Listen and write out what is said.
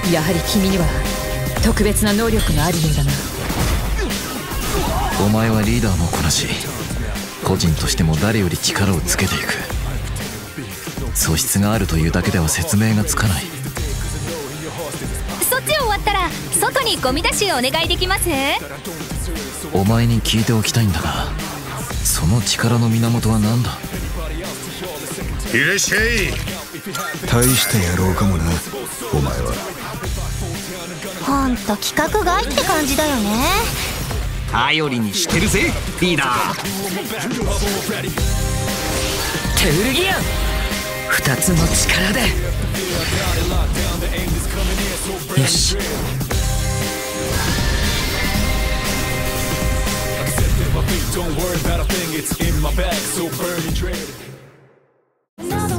やはり君には特別な能力があるようだな。 お前はリーダーもこなし、個人としても誰より力をつけていく。素質があるというだけでは説明がつかない。 そっち終わったら外にゴミ出しお願いできます？ お前に聞いておきたいんだが、その力の源は何だ？ いらっしゃい。大した野郎かもな、お前は。 ほんと規格外って感じだよね。 頼りにしてるぜリーダー。 トゥールギアン、2つの力で。よし。 Don't worry about a thing, it's in my bag, so burn and dread.